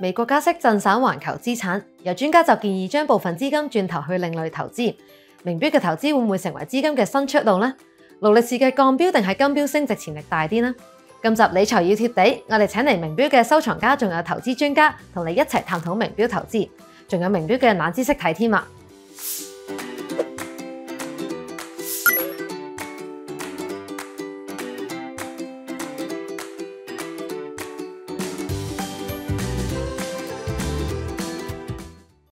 美國加息震散環球資產，有專家就建議將部分資金轉投去另類投資。名錶嘅投資會唔會成為資金嘅新出路呢？勞力士嘅鋼錶定係金錶升值潛力大啲呢？今集理財要貼地，我哋請嚟名錶嘅收藏家，仲有投資專家，同你一齊探討名錶投資，仲有名錶嘅冷知識睇添啊！